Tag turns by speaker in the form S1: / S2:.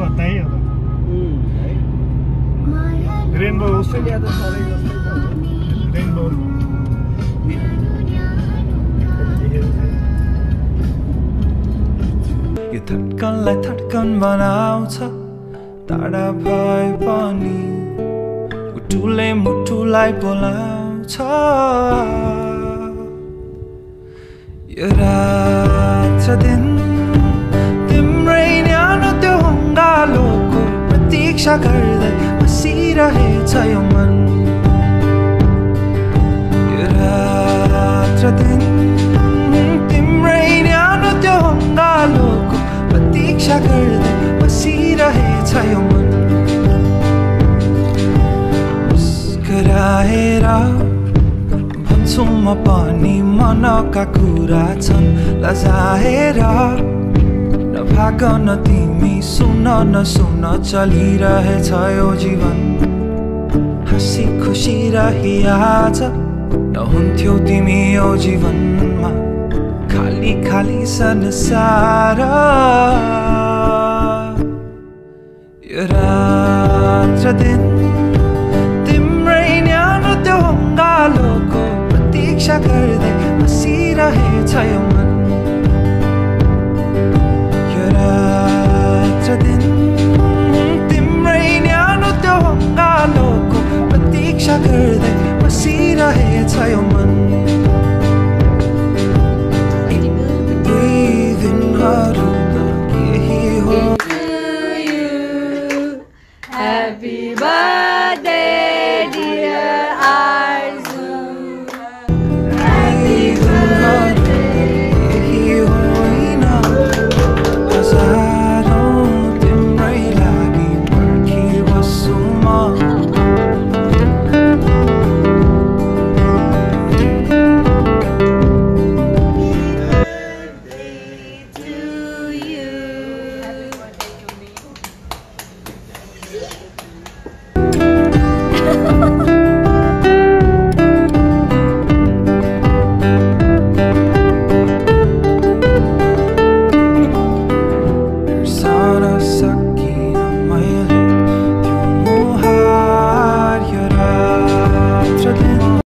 S1: बताइ हो rainbow
S2: Australia त सबै जस्तै त हो
S1: रेनबो
S3: यो धड्कनलाई धड्कन बनाउँछ टाढा भए पनि मुटुले मुटुलाई बोलाउँछ यो रात र दिन तिम्रै न्यानो त्यो हङ्गालोको प्रतीक्षा गर्दै बसिरहेछ यो मन यो रात र दिन तिम्रै न्यानो त्यो हङ्गालोको प्रतीक्षा गर्दै बसिरहेछ यो मन मुस्कुराएर भन्छु म पनि मनका कुरा छन् लजाएर नभाग न तिमी सुन नसुन चलिरहेछ यो जीवन हाँसी खुसी रही आज नहुन्थ्यौ तिमी यो जीवनमा खाली खाली संसार यो रात र दिन